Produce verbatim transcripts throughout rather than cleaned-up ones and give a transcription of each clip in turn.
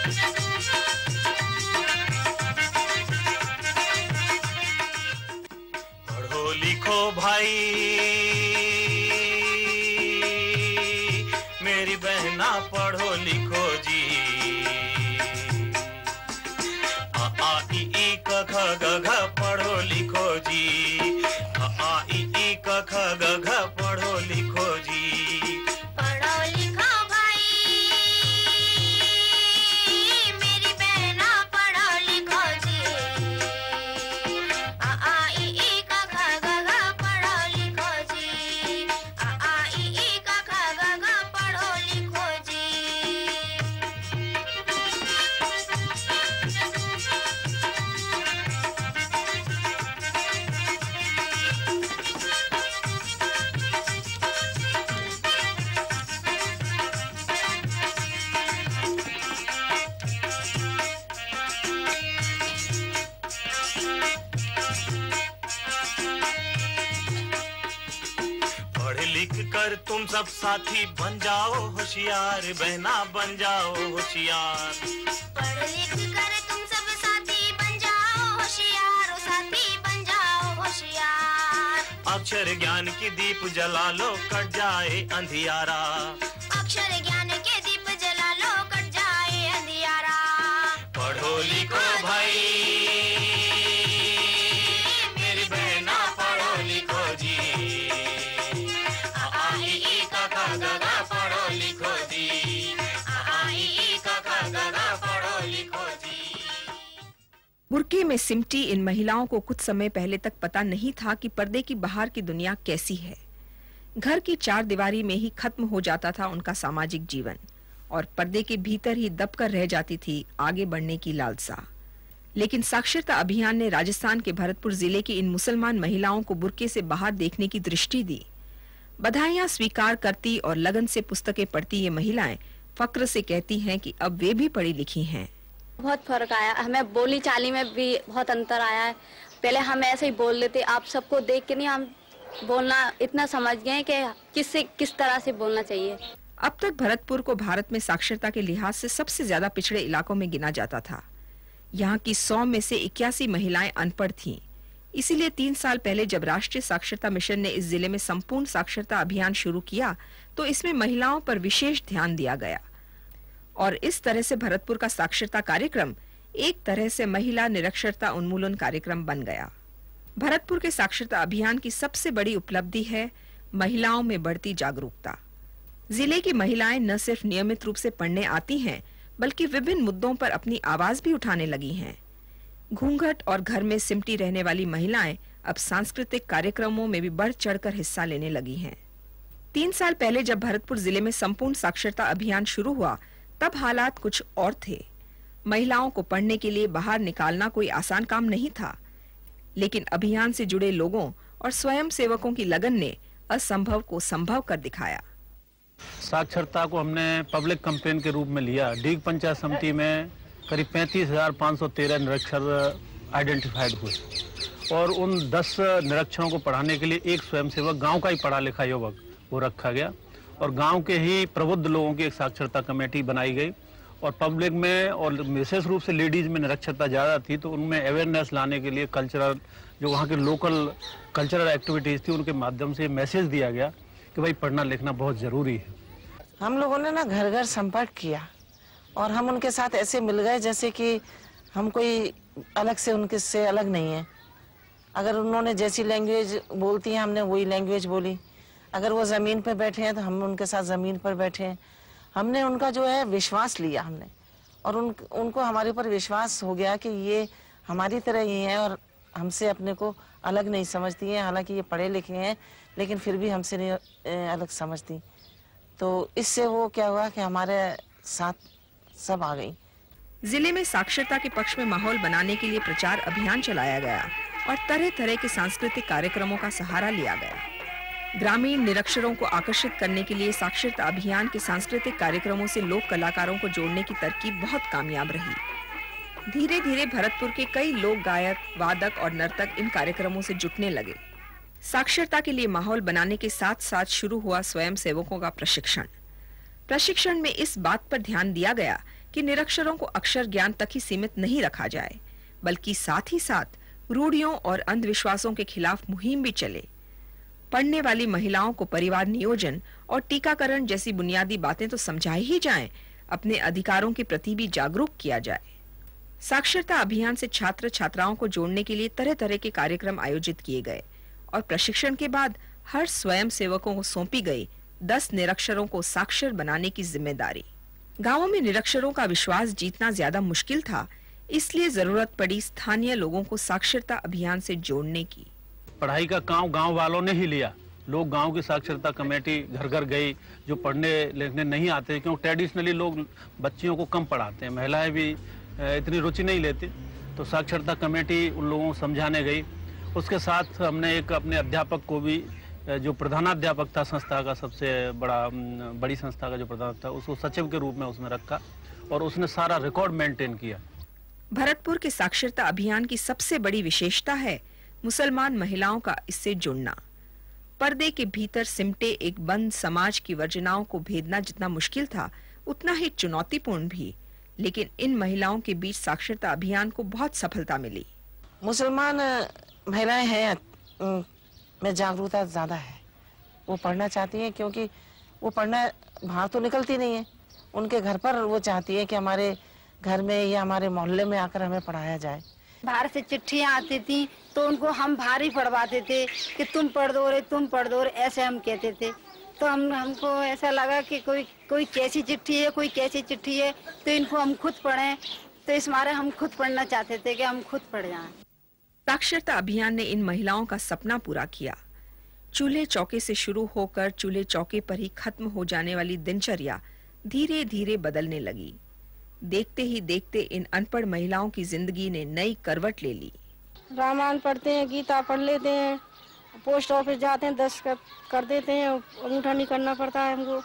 पढ़ो लिखो भाई मेरी बहना, पढ़ो लिखो जी। आ आ ई ई क ख ग घ पढ़ो लिखो जी। आ आ ई ई क ख ग घ पढ़ो लिखो जी। पढ़ो लिखो भाई मेरी बहना, पढ़ो लिखो जी। आ आ ई ई क ख ग घ पढ़ो लिखो जी। आ आ ई ई क ख ग घ पढ़ो लिखो जी। पढ़ लिख कर तुम सब साथी बन जाओ होशियार, बहना बन जाओ होशियार। पढ़ लिख कर तुम सब साथी बन जाओ होशियार, ओ साथी बन जाओ होशियार। अक्षर ज्ञान की दीप जला लो, कट जाए अंधियारा। अक्षर ज्ञान के दीप जला लो, कट जाए अंधियारा। पढ़ो लिखो भाई मेरी बहना, पढ़ो लिखो जी। आ आ ई ई क ख ग घ पढ़ो लिखो जी। आ आ ई ई क ख ग घ पढ़ो लिखो जी। बुर्के में सिमटी इन महिलाओं को कुछ समय पहले तक पता नहीं था कि पर्दे की बाहर की दुनिया कैसी है। घर की चार दीवारी में ही खत्म हो जाता था उनका सामाजिक जीवन और पर्दे के भीतर ही दबकर रह जाती थी आगे बढ़ने की लालसा। लेकिन साक्षरता अभियान ने राजस्थान के भरतपुर जिले की इन मुसलमान महिलाओं को बुर्के से बाहर देखने की दृष्टि दी। बधाइयां स्वीकार करती और लगन से पुस्तकें पढ़ती ये महिलाएं फक्र से कहती हैं कि अब वे भी पढ़ी लिखी हैं। बहुत फर्क आया, हमें बोली चाली में भी बहुत अंतर आया है। पहले हम ऐसे ही बोल लेते, आप सबको देख के नहीं, हम बोलना इतना समझ गए कि किससे किस तरह से बोलना चाहिए। अब तक भरतपुर को भारत में साक्षरता के लिहाज से सबसे ज्यादा पिछड़े इलाकों में गिना जाता था। यहाँ की सौ में से इक्यासी महिलाएं अनपढ़ थीं। इसीलिए तीन साल पहले जब राष्ट्रीय साक्षरता मिशन ने इस जिले में संपूर्ण साक्षरता अभियान शुरू किया तो इसमें महिलाओं पर विशेष ध्यान दिया गया और इस तरह से भरतपुर का साक्षरता कार्यक्रम एक तरह से महिला निरक्षरता उन्मूलन कार्यक्रम बन गया। भरतपुर के साक्षरता अभियान की सबसे बड़ी उपलब्धि है महिलाओं में बढ़ती जागरूकता। जिले की महिलाएं न सिर्फ नियमित रूप से पढ़ने आती हैं, बल्कि विभिन्न मुद्दों पर अपनी आवाज भी उठाने लगी हैं। घूंघट और घर में सिमटी रहने वाली महिलाएं अब सांस्कृतिक कार्यक्रमों में भी बढ़ चढ़कर हिस्सा लेने लगी हैं। तीन साल पहले जब भरतपुर जिले में संपूर्ण साक्षरता अभियान शुरू हुआ तब हालात कुछ और थे। महिलाओं को पढ़ने के लिए बाहर निकालना कोई आसान काम नहीं था, लेकिन अभियान से जुड़े लोगों और स्वयं सेवकों की लगन ने असंभव को संभव कर दिखाया। साक्षरता को हमने पब्लिक कैंपेन के रूप में लिया। डीग पंचायत समिति में करीब पैंतीस हजार पाँच सौ तेरह निरक्षर आइडेंटिफाइड हुए और उन दस निरक्षरों को पढ़ाने के लिए एक स्वयंसेवक गांव का ही पढ़ा लिखा युवक वो रखा गया और गांव के ही प्रबुद्ध लोगों की एक साक्षरता कमेटी बनाई गई और पब्लिक में और विशेष रूप से लेडीज में निरक्षरता ज़्यादा थी तो उनमें अवेयरनेस लाने के लिए कल्चरल जो वहाँ के लोकल कल्चरल एक्टिविटीज़ थी उनके माध्यम से मैसेज दिया गया कि भाई पढ़ना लिखना बहुत ज़रूरी है। हम लोगों ने ना घर घर संपर्क किया और हम उनके साथ ऐसे मिल गए जैसे कि हम कोई अलग से उनके से अलग नहीं है। अगर उन्होंने जैसी लैंग्वेज बोलती है हमने वही लैंग्वेज बोली। अगर वो ज़मीन पर बैठे हैं तो हम उनके साथ ज़मीन पर बैठे हैं। हमने उनका जो है विश्वास लिया हमने और उन उनको हमारे ऊपर विश्वास हो गया कि ये हमारी तरह ही हैं और हमसे अपने को अलग नहीं समझती हैं। हालांकि ये पढ़े लिखे हैं लेकिन फिर भी हमसे नहीं अलग समझती। तो इससे वो क्या हुआ कि हमारे साथ सब आ गई। जिले में साक्षरता के पक्ष में माहौल बनाने के लिए प्रचार अभियान चलाया गया और तरह तरह के सांस्कृतिक कार्यक्रमों का सहारा लिया गया। ग्रामीण निरक्षरों को आकर्षित करने के लिए साक्षरता अभियान के सांस्कृतिक कार्यक्रमों से लोक कलाकारों को जोड़ने की तरकीब बहुत कामयाब रही। धीरे धीरे भरतपुर के कई लोक गायक, वादक और नर्तक इन कार्यक्रमों से जुटने लगे। साक्षरता के लिए माहौल बनाने के साथ साथ शुरू हुआ स्वयं सेवकों का प्रशिक्षण। प्रशिक्षण में इस बात पर ध्यान दिया गया कि निरक्षरों को अक्षर ज्ञान तक ही सीमित नहीं रखा जाए, बल्कि साथ ही साथ रूढ़ियों और अंधविश्वासों के खिलाफ मुहिम भी चले। पढ़ने वाली महिलाओं को परिवार नियोजन और टीकाकरण जैसी बुनियादी बातें तो समझाई ही जाएं, अपने अधिकारों के प्रति भी जागरूक किया जाए। साक्षरता अभियान से छात्र छात्राओं को जोड़ने के लिए तरह तरह के कार्यक्रम आयोजित किए गए और प्रशिक्षण के बाद हर स्वयं सेवकों को सौंपी गई दस निरक्षरों को साक्षर बनाने की जिम्मेदारी। गांवों में निरक्षरों का विश्वास जीतना ज्यादा मुश्किल था, इसलिए जरूरत पड़ी स्थानीय लोगों को साक्षरता अभियान से जोड़ने की। पढ़ाई का काम गांव वालों ने ही लिया। लोग गांव की साक्षरता कमेटी घर घर गई, जो पढ़ने लिखने नहीं आते, क्योंकि ट्रेडिशनली लोग बच्चियों को कम पढ़ाते हैं, महिलाएं भी इतनी रुचि नहीं लेती, तो साक्षरता कमेटी उन लोगों को समझाने गई। उसके साथ हमने एक अपने अध्यापक को भी, जो प्रधानाध्यापक था संस्था का, सबसे बड़ा बड़ी संस्था का जो प्रधान था, उसको सचिव के रूप में उसने रखा और उसने सारा रिकॉर्ड मेंटेन किया। भरतपुर के साक्षरता अभियान की सबसे बड़ी विशेषता है मुसलमान महिलाओं का इससे जुड़ना। पर्दे के भीतर सिमटे एक बंद समाज की वर्जनाओं को भेदना जितना मुश्किल था, उतना ही चुनौतीपूर्ण भी, लेकिन इन महिलाओं के बीच साक्षरता अभियान को बहुत सफलता मिली। मुसलमान महिलाएं हैं में जागरूकता ज्यादा है, वो पढ़ना चाहती हैं, क्योंकि वो पढ़ना बाहर तो निकलती नहीं है, उनके घर पर वो चाहती है कि हमारे घर में या हमारे मोहल्ले में आकर हमें पढ़ाया जाए। बाहर से चिट्ठियाँ आती थी तो उनको हम भारी पढ़वाते थे कि तुम पढ़ दो रे तुम पढ़ दो रे, ऐसे हम कहते थे। तो हम हमको ऐसा लगा कि कोई कोई कैसी चिट्ठी है कोई कैसी चिट्ठी है तो इनको हम खुद पढ़ें, तो इस मारे हम खुद पढ़ना चाहते थे कि हम खुद पढ़ जाएं। साक्षरता अभियान ने इन महिलाओं का सपना पूरा किया। चूल्हे चौके से शुरू होकर चूल्हे चौके पर ही खत्म हो जाने वाली दिनचर्या धीरे धीरे बदलने लगी। देखते ही देखते इन अनपढ़ महिलाओं की जिंदगी ने नई करवट ले ली। रामायण पढ़ते हैं, गीता पढ़ लेते हैं, पोस्ट ऑफिस जाते हैं, दस्तखत कर देते हैं, अंगूठा नहीं करना पड़ता है हमको।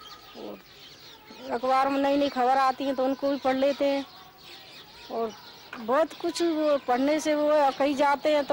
अखबार में नई नई खबर आती है तो उनको भी पढ़ लेते हैं। और बहुत कुछ वो पढ़ने से वो कहीं जाते हैं तो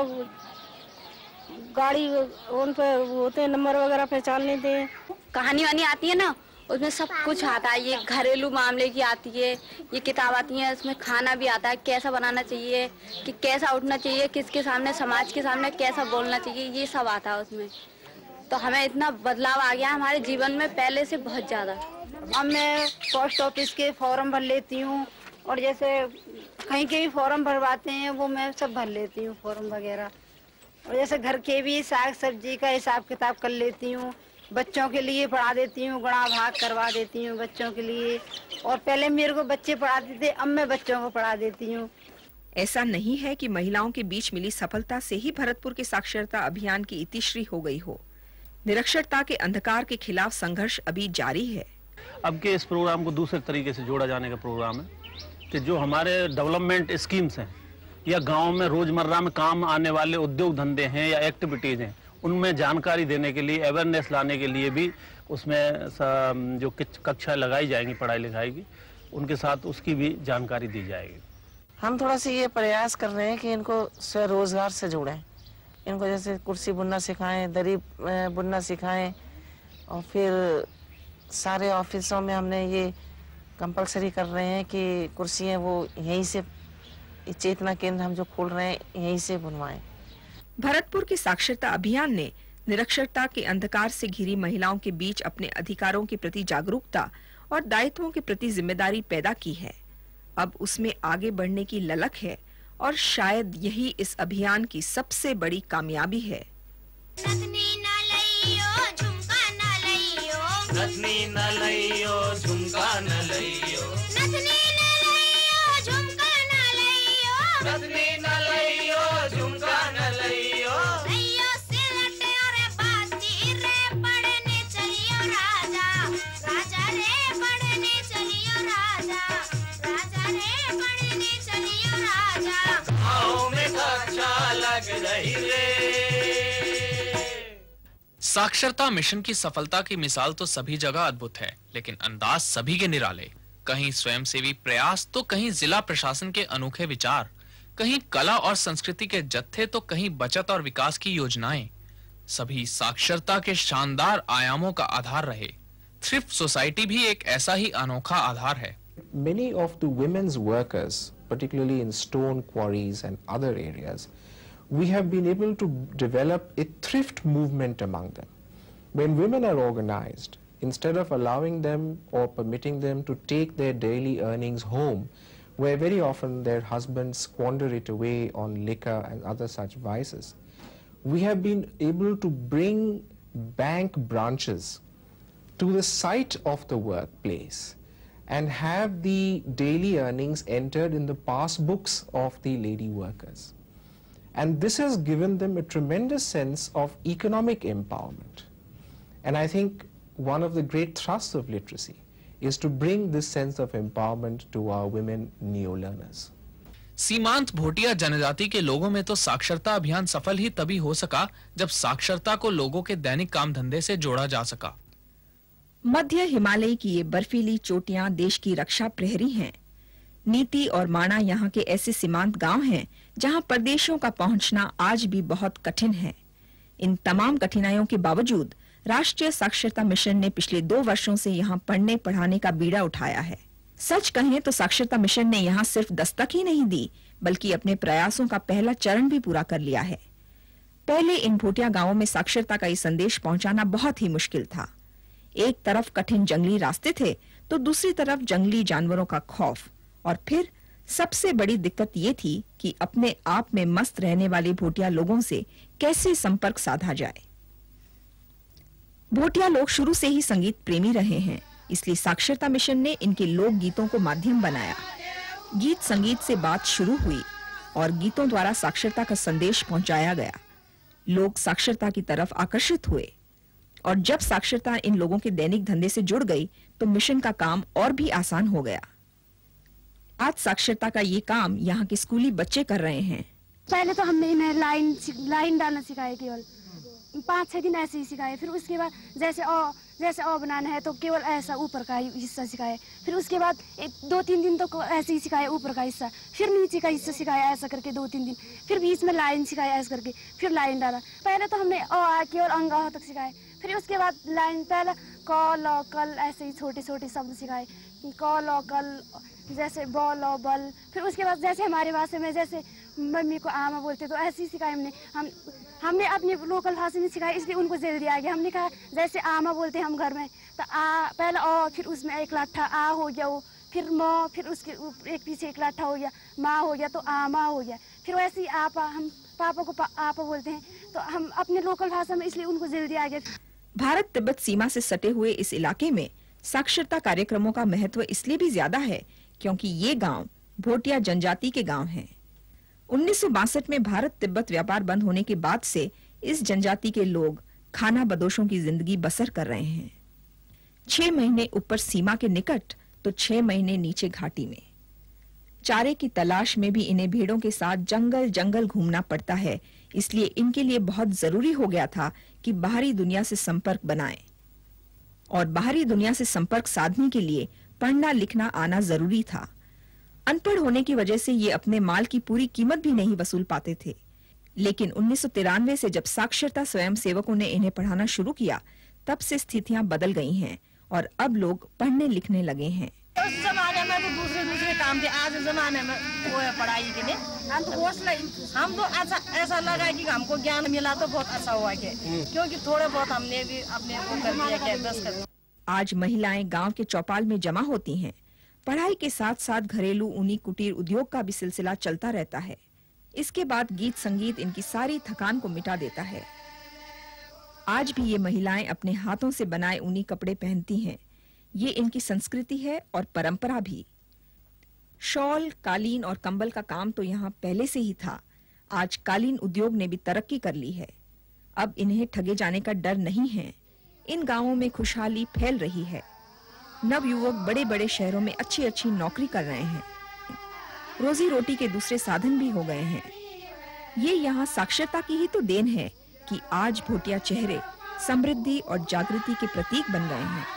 गाड़ी उन पे होते हैं, नंबर वगैरह पहचान लेते हैं। कहानी वानी आती है ना, उसमें सब कुछ आता है। ये घरेलू मामले की आती है, ये किताब आती है, उसमें खाना भी आता है, कैसा बनाना चाहिए, कि कैसा उठना चाहिए, किसके सामने, समाज के सामने कैसा बोलना चाहिए, ये सब आता है उसमें। तो हमें इतना बदलाव आ गया हमारे जीवन में पहले से बहुत ज्यादा। अब मैं पोस्ट ऑफिस के फॉर्म भर लेती हूँ, और जैसे कहीं के भी फॉर्म भरवाते हैं वो मैं सब भर लेती हूँ फॉर्म वगैरह। और जैसे घर के भी साग सब्जी का हिसाब किताब कर लेती हूँ, बच्चों के लिए पढ़ा देती हूँ, गुणा भाग करवा देती हूँ बच्चों के लिए। और पहले मेरे को बच्चे पढ़ाते थे, अब मैं बच्चों को पढ़ा देती हूँ। ऐसा नहीं है कि महिलाओं के बीच मिली सफलता से ही भरतपुर के साक्षरता अभियान की इतिश्री हो गई हो। निरक्षरता के अंधकार के खिलाफ संघर्ष अभी जारी है। अब के इस प्रोग्राम को दूसरे तरीके से जोड़ा जाने का प्रोग्राम है कि जो हमारे डेवलपमेंट स्कीम्स हैं या गांव में रोजमर्रा में काम आने वाले उद्योग धंधे हैं या एक्टिविटीज हैं, उनमें जानकारी देने के लिए, अवेयरनेस लाने के लिए भी उसमें जो कक्षाएं लगाई जाएंगी पढ़ाई लिखाई की, उनके साथ उसकी भी जानकारी दी जाएगी। हम थोड़ा सा ये प्रयास कर रहे हैं कि इनको स्वरोजगार से जोड़ें, इनको जैसे कुर्सी बुनना सिखाएं, दरी बुनना सिखाएं, और फिर सारे ऑफिसों में हमने ये कंपलसरी कर रहे हैं कि कुर्सियाँ वो यहीं से, चेतना केंद्र हम जो खोल रहे हैं यहीं से बुनवाएं। भरतपुर के साक्षरता अभियान ने निरक्षरता के अंधकार से घिरी महिलाओं के बीच अपने अधिकारों के प्रति जागरूकता और दायित्वों के प्रति जिम्मेदारी पैदा की है। अब उसमें आगे बढ़ने की ललक है और शायद यही इस अभियान की सबसे बड़ी कामयाबी है। नथनी न लइयो झुमका न लइयो, नथनी न लइयो झुमका न लइयो, नथनी न लइयो झुमका न लइयो, नथनी न लइयो झुमका न लइयो, लइयो सिलट और बाती रे पढ़ने चलियो राजा, राजा रे पढ़ने चलियो राजा, राजा रे पढ़ने चलियो राजा। गाँव में कक्षा लग रही रे। साक्षरता मिशन की सफलता की मिसाल तो सभी जगह अद्भुत है, लेकिन अंदाज सभी के निराले। कहीं स्वयंसेवी प्रयास तो कहीं जिला प्रशासन के अनोखे विचार, कहीं कला और संस्कृति के जत्थे तो कहीं बचत और विकास की योजनाएं। सभी साक्षरता के शानदार आयामों का आधार रहे। थ्रिफ्ट सोसाइटी भी एक ऐसा ही अनोखा आधार है। many of the women's workers, particularly in stone quarries and other areas, we have been able to develop a thrift movement among them. When women are organized, instead of allowing them or permitting them to take their daily earnings home, where very often their husbands squander it away on liquor and other such vices, we have been able to bring bank branches to the site of the workplace and have the daily earnings entered in the passbooks of the lady workers. And this has given them a tremendous sense of economic empowerment. And I think one of the great thrusts of literacy is to bring this sense of empowerment to our women neo-learners. सीमांत भोटिया जनजाति के लोगों में तो साक्षरता अभियान सफल ही तभी हो सका जब साक्षरता को लोगों के दैनिक काम धंधे से जोड़ा जा सका। मध्य हिमालय की ये बर्फीली चोटियां देश की रक्षा प्रहरी हैं। नीति और माणा यहाँ के ऐसे सीमांत गांव हैं जहाँ परदेशियों का पहुंचना आज भी बहुत कठिन है। इन तमाम कठिनाइयों के बावजूद राष्ट्रीय साक्षरता मिशन ने पिछले दो वर्षों से यहाँ पढ़ने पढ़ाने का बीड़ा उठाया है। सच कहें तो साक्षरता मिशन ने यहाँ सिर्फ दस्तक ही नहीं दी, बल्कि अपने प्रयासों का पहला चरण भी पूरा कर लिया है। पहले इन भोटिया गांवों में साक्षरता का ये संदेश पहुंचाना बहुत ही मुश्किल था। एक तरफ कठिन जंगली रास्ते थे, तो दूसरी तरफ जंगली जानवरों का खौफ, और फिर सबसे बड़ी दिक्कत ये थी कि अपने आप में मस्त रहने वाले भोटिया लोगों से कैसे संपर्क साधा जाए। भोटिया लोग शुरू से ही संगीत प्रेमी रहे हैं, इसलिए साक्षरता मिशन ने इनके लोक गीतों को माध्यम बनाया। गीत संगीत से बात शुरू हुई और गीतों द्वारा साक्षरता का संदेश पहुंचाया गया। लोग साक्षरता की तरफ आकर्षित हुए और जब साक्षरता इन लोगों के दैनिक धंधे से जुड़ गई तो मिशन का काम और भी आसान हो गया। आज साक्षरता का ये काम यहाँ के स्कूली बच्चे कर रहे हैं। पहले तो हमने इन्हें लाइन लाइन डालना सिखाया, केवल पाँच छह दिन ऐसे ही सिखाए। फिर उसके बाद जैसे अ जैसे अ बनाना है तो केवल ऐसा ऊपर का हिस्सा सिखाए। फिर उसके बाद एक दो तीन दिन तो ऐसे ही सिखाए ऊपर का हिस्सा, फिर नीचे का हिस्सा सिखाया ऐसा करके दो तीन दिन, फिर बीच में लाइन सिखाया ऐसा करके, फिर लाइन डाला। पहले तो हमने अ आ केवल अंगा तक सिखाए, फिर उसके बाद लाइन पहले क ल कल ऐसे ही छोटे छोटे शब्द सिखाए, क ल कल जैसे ब ल बल। फिर उसके बाद जैसे हमारे भाषा में जैसे मम्मी को आमा बोलते तो ऐसे ही सिखाए हमने। हम हमने अपनी लोकल भाषा में सिखाया, इसलिए उनको जल्दी आ गया। हमने कहा जैसे आमा बोलते हैं हम घर में, तो आ पहले अ, फिर उसमें एक लाठा आ हो गया वो, फिर म, फिर उसके एक पीछे एक लाठा हो गया, माँ हो गया तो आमा हो गया। फिर वैसे ही आपा, हम पापा को पा, आपा बोलते हैं, तो हम अपने लोकल भाषा में, इसलिए उनको जल्दी आ गया। भारत तिब्बत सीमा से सटे हुए इस इलाके में साक्षरता कार्यक्रमों का महत्व इसलिए भी ज्यादा है क्योंकि ये गांव भोटिया जनजाति के गांव हैं। उन्नीस सौ बासठ में भारत तिब्बत व्यापार बंद होने के बाद से इस जनजाति के लोग खाना बदोशों की जिंदगी बसर कर रहे हैं। छह महीने ऊपर सीमा के निकट तो छह महीने नीचे घाटी में। चारे की तलाश में भी इन्हें भेड़ों के साथ जंगल जंगल घूमना पड़ता है, इसलिए इनके लिए बहुत जरूरी हो गया था कि बाहरी दुनिया से संपर्क बनाएं। और बाहरी दुनिया से संपर्क साधने के लिए पढ़ना लिखना आना जरूरी था। अनपढ़ होने की वजह से ये अपने माल की पूरी कीमत भी नहीं वसूल पाते थे। लेकिन उन्नीस सौ तिरानवे से जब साक्षरता स्वयं सेवकों ने इन्हें पढ़ाना शुरू किया, तब से स्थितियां बदल गई हैं और अब लोग पढ़ने लिखने लगे हैं। उस जमाने में तो दूसरे दूसरे काम थे, आज जमाने में वो है पढ़ाई के लिए। हम तो हौसला हम तो ऐसा ऐसा लगा कि हमको ज्ञान मिला तो बहुत अच्छा हुआ के, क्योंकि थोड़े बहुत हमने भी अपने को कर दिया के दस कर। आज महिलाएं गांव के चौपाल में जमा होती हैं। पढ़ाई के साथ साथ घरेलू ऊनी कुटीर उद्योग का भी सिलसिला चलता रहता है। इसके बाद गीत संगीत इनकी सारी थकान को मिटा देता है। आज भी ये महिलाएं अपने हाथों से बनाए ऊनी कपड़े पहनती हैं। ये इनकी संस्कृति है और परंपरा भी। शॉल, कालीन और कंबल का काम तो यहाँ पहले से ही था। आज कालीन उद्योग ने भी तरक्की कर ली है। अब इन्हें ठगे जाने का डर नहीं है। इन गांवों में खुशहाली फैल रही है। नवयुवक बड़े बड़े शहरों में अच्छी अच्छी नौकरी कर रहे हैं। रोजी रोटी के दूसरे साधन भी हो गए हैं। ये यहाँ साक्षरता की ही तो देन है कि आज भोटिया चेहरे समृद्धि और जागृति के प्रतीक बन गए हैं।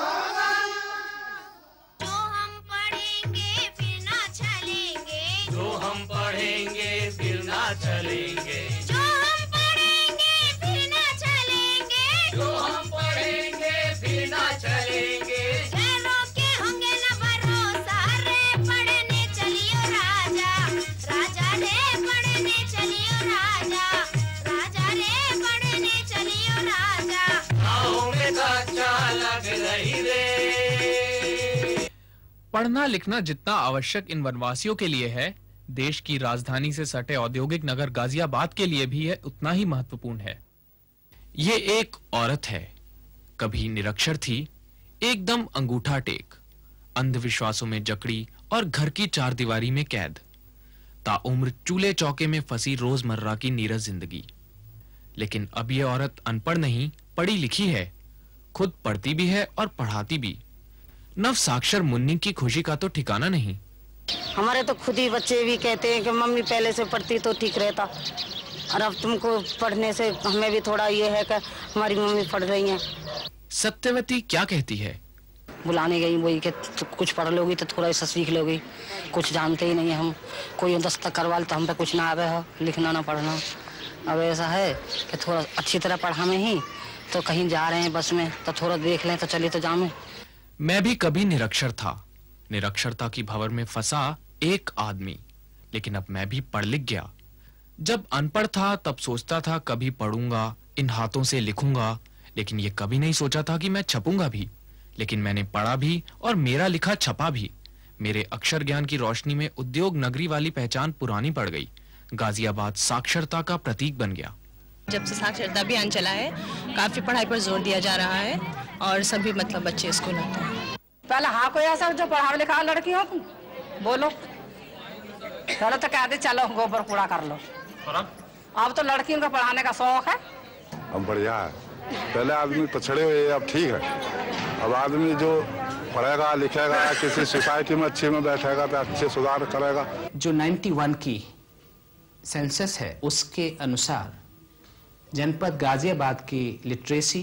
जो हम पढ़ेंगे फिर ना चलेंगे, जो हम पढ़ेंगे फिर ना चलेंगे, जो हम पढ़ेंगे फिर ना चलेंगे, जो हम पढ़ेंगे फिर ना चलेंगे। शहरों के होंगे न भरोसा रे, पढ़ने चलियो राजा, राजा रे पढ़ने चलियो राजा, राजा रे पढ़ने चलियो राजा। गाँव में तो अच्छा लग रही रे। पढ़ना लिखना जितना आवश्यक इन वनवासियों के लिए है, देश की राजधानी से सटे औद्योगिक नगर गाजियाबाद के लिए भी है उतना ही महत्वपूर्ण है। ये एक औरत है, कभी निरक्षर थी, एकदम अंगूठा टेक, अंधविश्वासों में जकड़ी और घर की चार दीवारी में कैद, ताउम्र चूल्हे चौके में फंसी रोजमर्रा की नीरस जिंदगी। लेकिन अब ये औरत अनपढ़ नहीं, पढ़ी लिखी है, खुद पढ़ती भी है और पढ़ाती भी। नव साक्षर मुन्नी की खुशी का तो ठिकाना नहीं। हमारे तो खुद ही बच्चे भी कहते हैं कि मम्मी पहले से पढ़ती तो ठीक रहता, और अब तुमको पढ़ने से हमें भी थोड़ा ये है कि हमारी मम्मी पढ़ रही हैं। सत्यवती क्या कहती है? बुलाने गई वही कि कुछ पढ़ लोगी तो थोड़ा सा सीख लोगी, कुछ जानते ही नहीं हम, कोई दस्तक करवा ले तो हम पे कुछ ना आवे हो, लिखना ना पढ़ना। अब ऐसा है कि थोड़ा अच्छी तरह पढ़ा में ही तो कहीं जा रहे हैं बस में तो थोड़ा देख लें तो चलिए तो जामे। मैं भी कभी निरक्षर था, निरक्षरता की भंवर में फंसा एक आदमी, लेकिन अब मैं भी पढ़ लिख गया। जब अनपढ़ था तब सोचता था कभी पढ़ूंगा, इन हाथों से लिखूंगा, लेकिन ये कभी नहीं सोचा था कि मैं छपूंगा भी। लेकिन मैंने पढ़ा भी और मेरा लिखा छपा भी। मेरे अक्षर ज्ञान की रोशनी में उद्योग नगरी वाली पहचान पुरानी पड़ गई। गाजियाबाद साक्षरता का प्रतीक बन गया। जब से साक्षरता अभियान चला है, काफी पढ़ाई पर जोर दिया जा रहा है और सभी मतलब बच्चे स्कूल आते हैं। पहले हाँ कोई ऐसा जो पढ़ा लिखा लड़की हो तुम बोलो, पहले तो कहते चलो गोबर कूड़ा कर लो, अब तो लड़कियों को पढ़ाने का शौक है। अब बढ़िया है, पहले आदमी पछड़े हुए, अब ठीक है। अब आदमी जो पढ़ेगा लिखेगा, किसी सोसाइटी में अच्छे में बैठेगा तो अच्छे सुधार करेगा। जो इक्यानवे की सेंसस है उसके अनुसार जनपद गाजियाबाद की लिटरेसी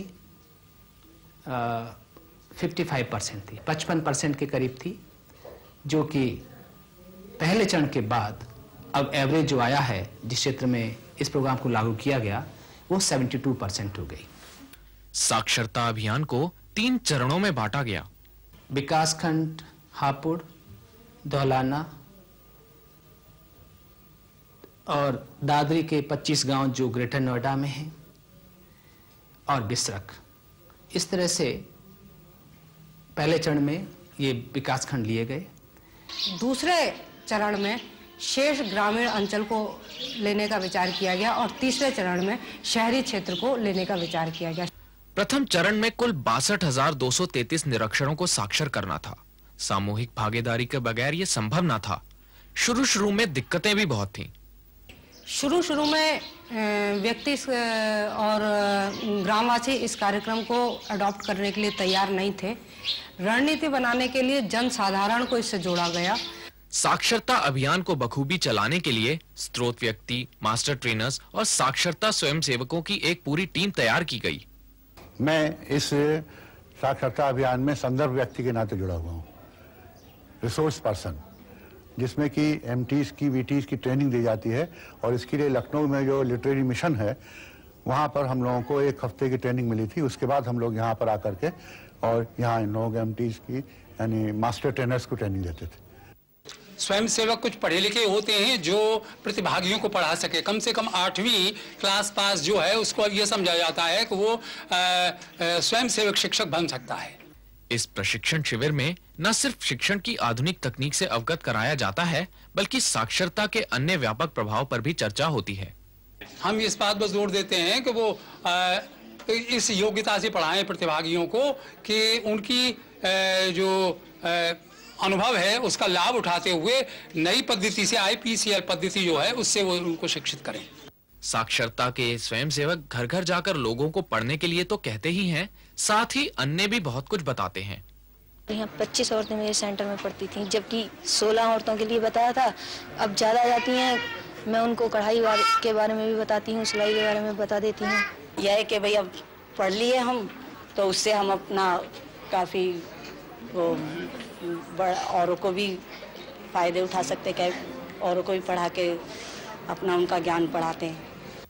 पचपन परसेंट थी, पचपन परसेंट के करीब थी, जो कि पहले चरण के बाद अब एवरेज जो आया है जिस क्षेत्र में इस प्रोग्राम को लागू किया गया वो बहत्तर परसेंट हो गई। साक्षरता अभियान को तीन चरणों में बांटा गया। विकासखंड हापुड़, दौलाना और दादरी के पच्चीस गांव जो ग्रेटर नोएडा में हैं और बिसरक, इस तरह से पहले चरण में ये विकासखंड लिए गए। दूसरे चरण में शेष ग्रामीण अंचल को लेने का विचार किया गया और तीसरे चरण में शहरी क्षेत्र को लेने का विचार किया गया। प्रथम चरण में कुल बासठ हजार दो सौ तैतीस निरक्षरों को साक्षर करना था। सामूहिक भागीदारी के बगैर ये संभव न था। शुरू शुरू में दिक्कतें भी बहुत थीं। शुरू शुरू में व्यक्ति और ग्रामवासी इस कार्यक्रम को अडॉप्ट करने के लिए तैयार नहीं थे। रणनीति बनाने के लिए जन साधारण को इससे जोड़ा गया। साक्षरता अभियान को बखूबी चलाने के लिए स्रोत व्यक्ति, मास्टर ट्रेनर्स और साक्षरता स्वयंसेवकों की एक पूरी टीम तैयार की गई। मैं इस साक्षरता अभियान में संदर्भ व्यक्ति के नाते जुड़ा हुआ हूँ, रिसोर्स पर्सन, जिसमें कि एमटीज की वीटीज की ट्रेनिंग दी जाती है। और इसके लिए लखनऊ में जो लिटरेरी मिशन है वहाँ पर हम लोगों को एक हफ्ते की ट्रेनिंग मिली थी। उसके बाद हम लोग यहाँ पर आकर के और यहाँ इन लोगों एमटीज की यानी मास्टर ट्रेनर्स को ट्रेनिंग देते थे। स्वयंसेवक कुछ पढ़े लिखे होते हैं जो प्रतिभागियों को पढ़ा सके। कम से कम आठवीं क्लास पास जो है उसको अब ये समझा जाता है कि वो स्वयंसेवक शिक्षक बन सकता है। इस प्रशिक्षण शिविर में न सिर्फ शिक्षण की आधुनिक तकनीक से अवगत कराया जाता है, बल्कि साक्षरता के अन्य व्यापक प्रभाव पर भी चर्चा होती है। हम इस बात पर जोर देते हैं कि वो आ, इस योग्यता से पढ़ाएं प्रतिभागियों को कि उनकी आ, जो आ, अनुभव है उसका लाभ उठाते हुए नई पद्धति से आईपीसीएल पद्धति जो है उससे वो उनको शिक्षित करें। साक्षरता के स्वयंसेवक घर घर जाकर लोगों को पढ़ने के लिए तो कहते ही हैं, साथ ही अन्य भी बहुत कुछ बताते हैं। यहाँ पच्चीस औरतें मेरे सेंटर में पढ़ती थीं, जबकि सोलह औरतों के लिए बताया था। अब ज़्यादा आ जाती हैं। मैं उनको कढ़ाई के बारे में भी बताती हूँ, सिलाई के बारे में बता देती हूँ। यह है कि भाई अब पढ़ लिए हम तो उससे हम अपना काफ़ी वो औरों को भी फायदे उठा सकते हैं। औरों को भी पढ़ा के अपना उनका ज्ञान बढ़ाते हैं।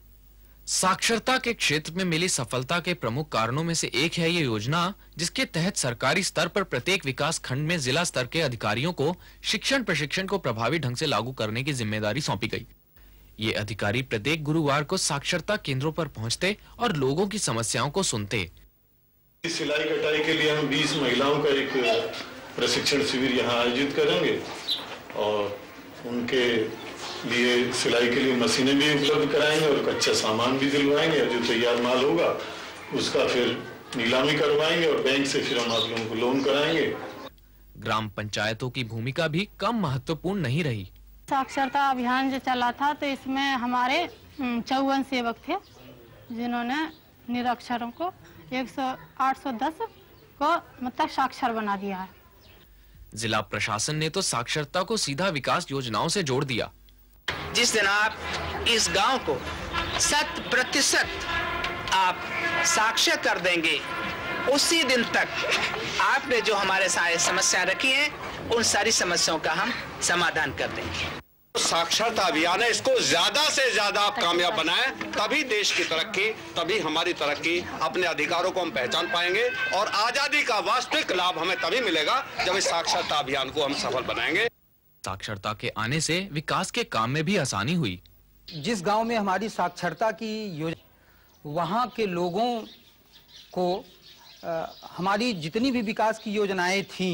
साक्षरता के क्षेत्र में मिली सफलता के प्रमुख कारणों में से एक है ये योजना, जिसके तहत सरकारी स्तर पर प्रत्येक विकास खंड में जिला स्तर के अधिकारियों को शिक्षण प्रशिक्षण को प्रभावी ढंग से लागू करने की जिम्मेदारी सौंपी गई। ये अधिकारी प्रत्येक गुरुवार को साक्षरता केंद्रों पर पहुंचते और लोगों की समस्याओं को सुनते। सिलाई कटाई के लिए हम बीस महिलाओं का एक प्रशिक्षण शिविर यहाँ आयोजित करेंगे और उनके लिए सिलाई के लिए मशीनें भी उपलब्ध कराएंगे और कच्चा सामान भी दिलवाएंगे और जो तैयार माल होगा उसका फिर नीलामी करवाएंगे और बैंक से फिर हम आप लोगों को लोन कराएंगे। ग्राम पंचायतों की भूमिका भी कम महत्वपूर्ण नहीं रही। साक्षरता अभियान जो चला था तो इसमें हमारे चौवन सेवक थे जिन्होंने निरक्षरों को एक सौ आठ सौ दस को मतलब साक्षर बना दिया है। जिला प्रशासन ने तो साक्षरता को सीधा विकास योजनाओं से जोड़ दिया। जिस दिन आप इस गांव को शत प्रतिशत आप साक्षर कर देंगे, उसी दिन तक आपने जो हमारे सारे समस्या रखी है उन सारी समस्याओं का हम समाधान कर देंगे। साक्षरता अभियान है, इसको ज्यादा से ज्यादा आप कामयाब बनाएं, तभी देश की तरक्की, तभी हमारी तरक्की, अपने अधिकारों को हम पहचान पाएंगे और आजादी का वास्तविक लाभ हमें तभी मिलेगा जब इस साक्षरता अभियान को हम सफल बनाएंगे। साक्षरता के आने से विकास के काम में भी आसानी हुई। जिस गांव में हमारी साक्षरता की योजना, वहां के लोगों को आ, हमारी जितनी भी विकास की योजनाएं थीं,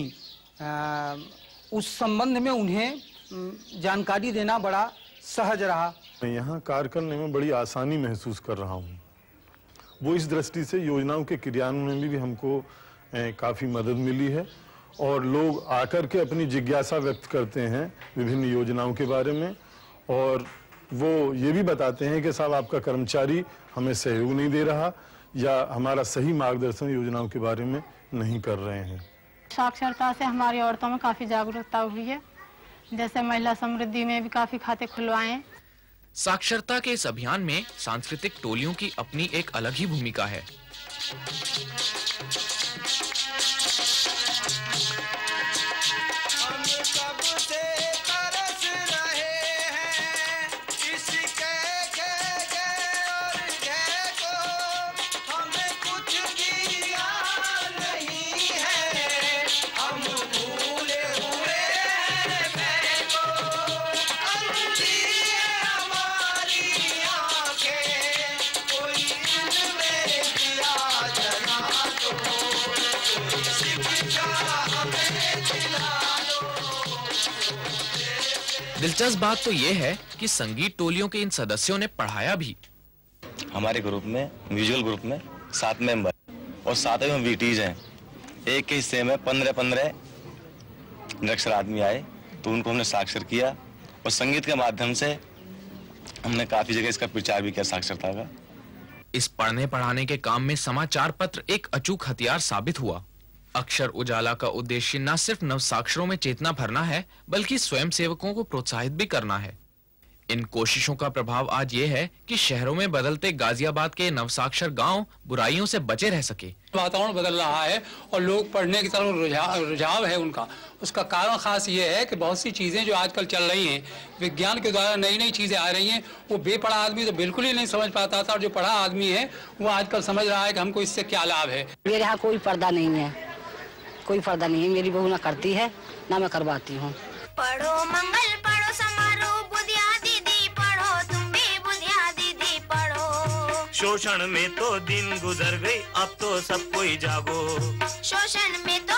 आ, उस संबंध में उन्हें जानकारी देना बड़ा सहज रहा। मैं यहाँ कार्य करने में बड़ी आसानी महसूस कर रहा हूँ। वो इस दृष्टि से योजनाओं के क्रियान्वयन में भी हमको काफ़ी मदद मिली है और लोग आकर के अपनी जिज्ञासा व्यक्त करते हैं विभिन्न योजनाओं के बारे में और वो ये भी बताते हैं कि साहब आपका कर्मचारी हमें सहयोग नहीं दे रहा या हमारा सही मार्गदर्शन योजनाओं के बारे में नहीं कर रहे हैं। साक्षरता से हमारी औरतों में काफ़ी जागरूकता हुई है, जैसे महिला समृद्धि में भी काफी खाते खुलवाए हैं। साक्षरता के इस अभियान में सांस्कृतिक टोलियों की अपनी एक अलग ही भूमिका है। दिलचस्प बात तो यह है कि संगीत टोलियों के इन सदस्यों ने पढ़ाया भी। हमारे ग्रुप में, म्यूजिकल ग्रुप में सात मेंबर और सात में वीटीज हैं। एक के हिस्से में पंद्रह पंद्रह निरक्षर आदमी आए तो उनको हमने साक्षर किया और संगीत के माध्यम से हमने काफी जगह इसका प्रचार भी किया साक्षरता का। इस पढ़ने पढ़ाने के काम में समाचार पत्र एक अचूक हथियार साबित हुआ। अक्षर उजाला का उद्देश्य न सिर्फ नवसाक्षरों में चेतना भरना है, बल्कि स्वयं सेवकों को प्रोत्साहित भी करना है। इन कोशिशों का प्रभाव आज ये है कि शहरों में बदलते गाजियाबाद के नवसाक्षर गांव बुराइयों से बचे रह सके। वातावरण बदल रहा है और लोग पढ़ने की तरफ रुझाव रुझाव है उनका। उसका कारण खास ये है कि बहुत सी चीजें जो आजकल चल रही हैं, विज्ञान के द्वारा नई नई चीजें आ रही हैं, वो बेपढ़ा आदमी तो बिल्कुल ही नहीं समझ पाता था और जो पढ़ा आदमी है वो आजकल समझ रहा है कि हमको इससे क्या लाभ है। मेरे यहाँ कोई पर्दा नहीं है, कोई पर्दा नहीं है। मेरी बहू ना करती है ना मैं करवाती हूँ। पढ़ो मंगल पढ़ो समारोह, बुधिया दीदी पढ़ो, तुम भी बुधिया दीदी पढ़ो। शोषण में तो दिन गुजर गए, अब तो सब कोई जागो। शोषण में तो